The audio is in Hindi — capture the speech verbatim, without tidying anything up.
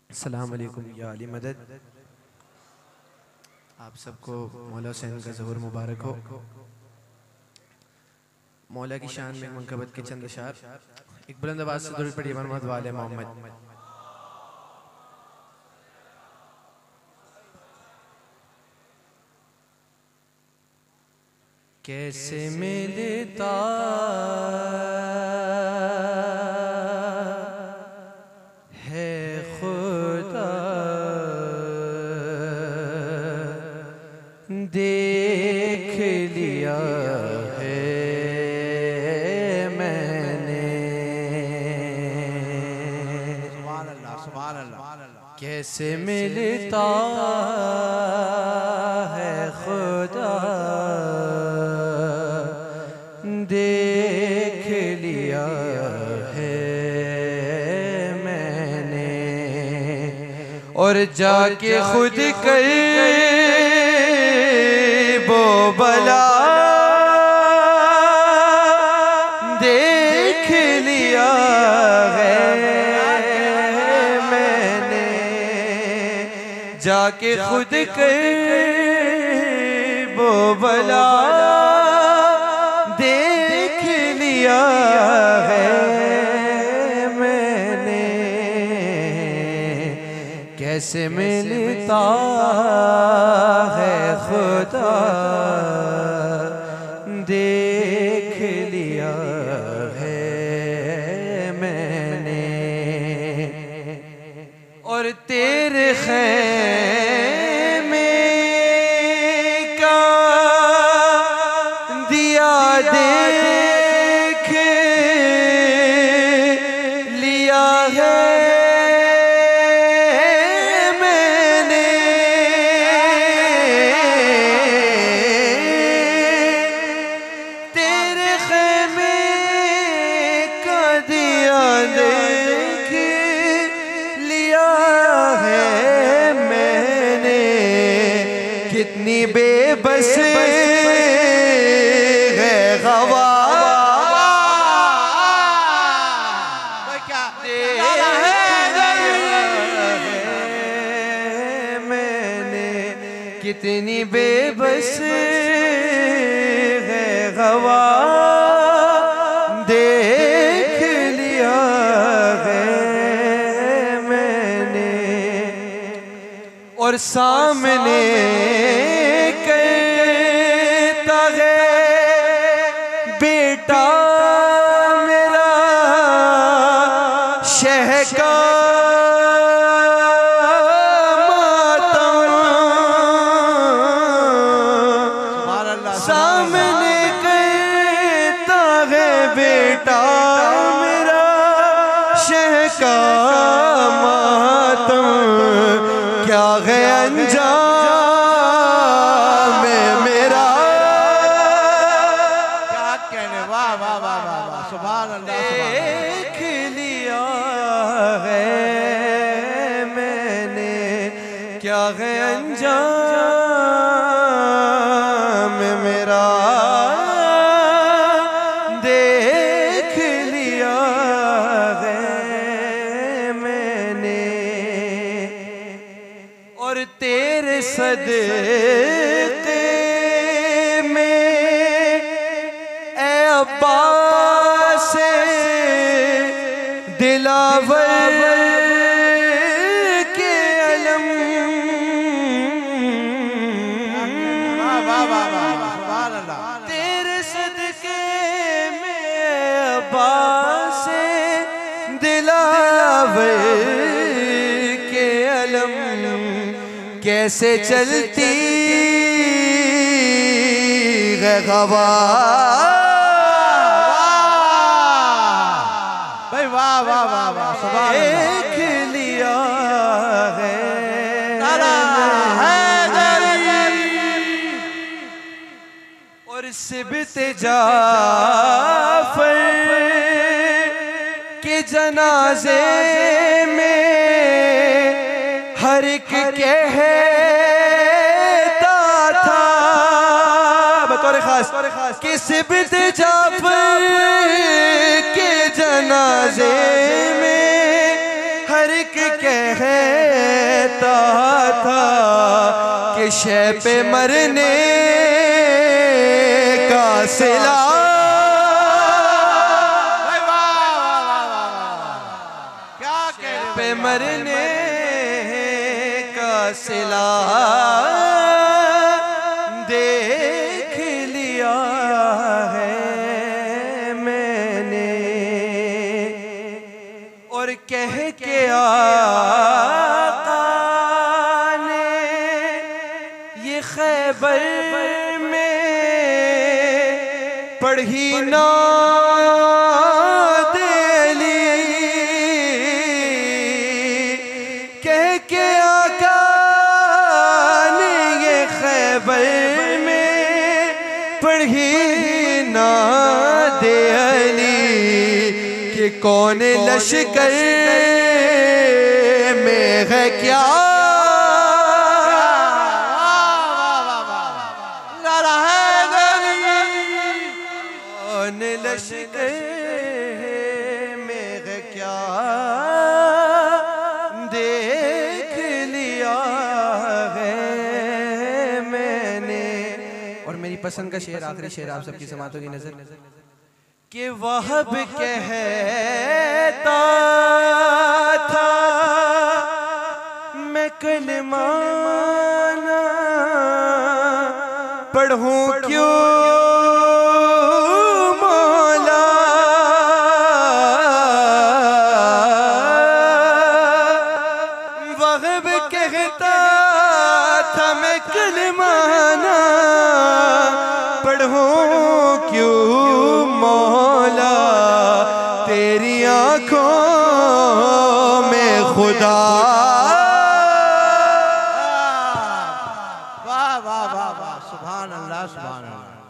अस्सलाम वालेकुम या अली मदद। आप सबको मौला हुसैन का ज़हूर मुबारक हो। मौला की शान में मनकबत के चंद अशार, एक बुलंद आवाज़ से दुरूद पढ़िए मोहम्मद वाले मोहम्मद। कैसे मिलता है खुदा, देख लिया है मैंने। सुभान अल्लाह, सुभान अल्लाह। कैसे मिलता है खुदा, देख लिया है मैंने। और जाके खुद कर वो भला देख लिया है मैंने। जाके खुद कर वो भला देख लिया है मैंने। कैसे मिलता है खुदा, देख लिया है मैंने। और तेरे खैमे का दिया देख लिया है मैंने। तेरे खैमे का दिया देख लिया है मैंने। कितनी बेबस है गवा मैंने। कितनी बेबस है गवा देख लिया है मैंने। और सामने कहता है बेटा मेरा शह का सामने कहता है बेटा मेरा शह का मातम। क्या है अंजाम मेरा, क्या कहने। वाह वाह वाह वाह वाह, सुभान अल्लाह। देख लिया है मैंने। क्या है अंजाम मेरा, देख लिया है मैंने। और तेरे सदक़े में ए अब्बास दिलावर के अलम। वाह वाह वाह वाह, सुभान अल्लाह। तेरे सदक़े में अब्बास दिलावर के अलम। कैसे चलती है हवा, भाई वाह वाह वाह वाह, सुभान अल्लाह। देख लिया है नारा हैदरी। और सिबते जाफर के जनाजे में हर एक कहता था बतौर खास कि सिबते जाफर के जनाजे में हर एक कहता कहता था कि शय पे मरने का सिला पे मरने का सिला देख लिया है मैंने। और कह के आका ने ये खैबर में पढ़ी ना पढ़ी ना दे अली कि कौन लश्कर में है क्या कौन लश्कर में है क्या देख लिया है मैंने। और मेरी पसंद का शेर, आखिरी शेर आप सबकी समातों की नजर कि वहब कहता था मैं कलमा ना पढ़ूं क्यों मौला। वहब कहता था मैं कलमा ना पढ़ूं क्यों मौला, तेरी आंखों में खुदा। वाह वाह वाह वाह, सुभान अल्लाह सुभान अल्लाह।